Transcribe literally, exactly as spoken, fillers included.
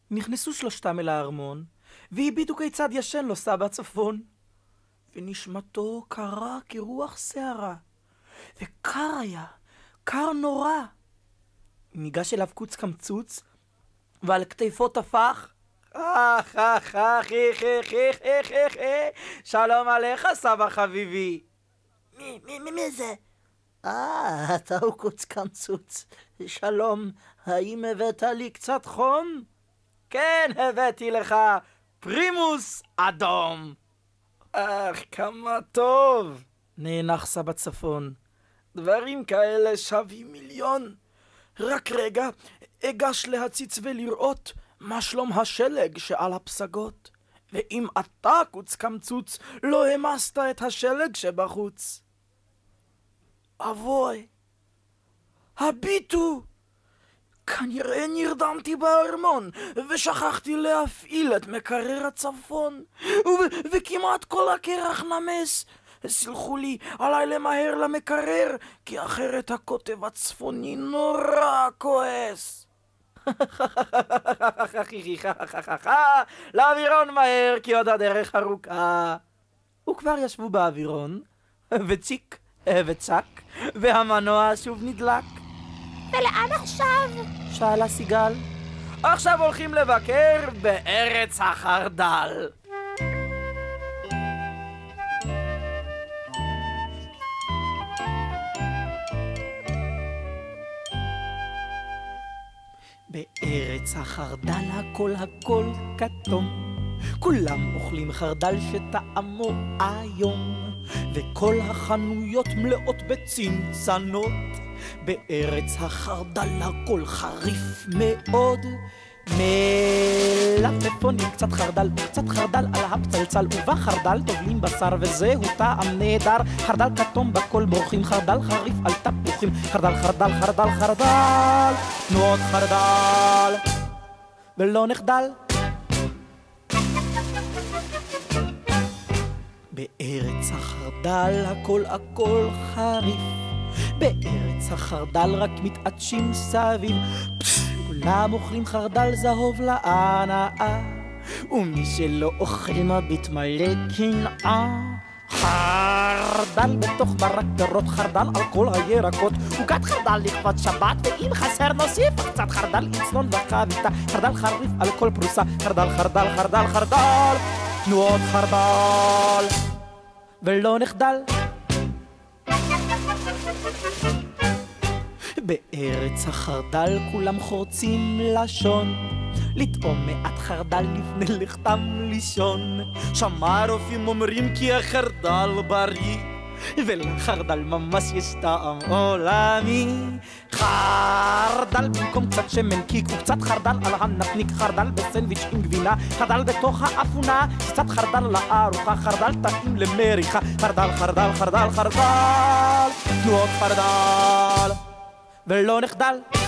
נכנסו שלושתם אל הארמון, והביטו כיצד ישן לו סבא צפון. ונשמתו קרה כרוח שערה, וקר היה, קר נורא. ניגש אליו קוץ קמצוץ, ועל כתפו טפח, אך אך אך איך איך איך איך איך איך שלום עליך סבא חביבי. מי, מי, מי, מי זה? אה, אתה הוא קוץ קמצוץ. שלום, האם הבאת לי קצת חום? כן, הבאתי לך פרימוס אדום. אך, כמה טוב, נאנח סבא צפון. דברים כאלה שווים מיליון. רק רגע, אגש להציץ ולראות מה שלום השלג שעל הפסגות. ואם אתה קוץ קמצוץ, לא המסת את השלג שבחוץ. אבוי, הביטו, כנראה נרדמתי בארמון, ושכחתי להפעיל את מקרר הצפון, ו- וכמעט כל הקרח נמס. סלחו לי, עליי למהר למקרר, כי אחרת הקוטב הצפוני נורא כועס. לאווירון מהר, כי עוד הדרך ארוכה. וכבר ישבו באווירון, וצ'יק וצ'ק, והמנוע שוב נדלק. ולאן עכשיו? שאלה סיגל. עכשיו הולכים לבקר בארץ החרדל. בארץ החרדל הכל הכל כתום, כולם אוכלים חרדל שטעמו היום, וכל החנויות מלאות בצנצנות. בארץ החרדל הכל חריף מאוד, מלפפונים קצת חרדל, קצת חרדל על הפצלצל, ובחרדל טובלים בשר וזהו טעם נהדר. חרדל כתום בכל בורחים, חרדל חריף על תפוחים, חרדל חרדל חרדל חרדל, תנו עוד חרדל ולא נחדל. בארץ החרדל הכל הכל חריף, בארץ החרדל רק מתעטשים סביב. כולם אוכלים חרדל זהוב להנאה, ומי שלא אוכל מביט מלא קנאה. חרדל בתוך מרק פירות, חרדל על כל הירקות, עוגת חרדל לכבוד שבת, ואם חסר נוסיף קצת חרדל אצלון וחביתה. חרדל חריף על כל פרוסה, חרדל חרדל חרדל חרדל, תנו עוד חרדל ולא נחדל. בארץ החרדל כולם חורצים לשון, לטעום מעט חרדל לפני לכתם לישון. שמע רופאים אומרים כי החרדל בריא, ולחרדל ממש יש טעם עולמי. חרדל במקום קצת שמן קיק, וקצת חרדל על הנפניק, חרדל בסנדוויץ' עם גבינה, חרדל בתוך האפונה, קצת חרדל לארוחה, חרדל טעים למריחה. חרדל חרדל חרדל חרדל, תנו עוד חרדל ולא נחדל.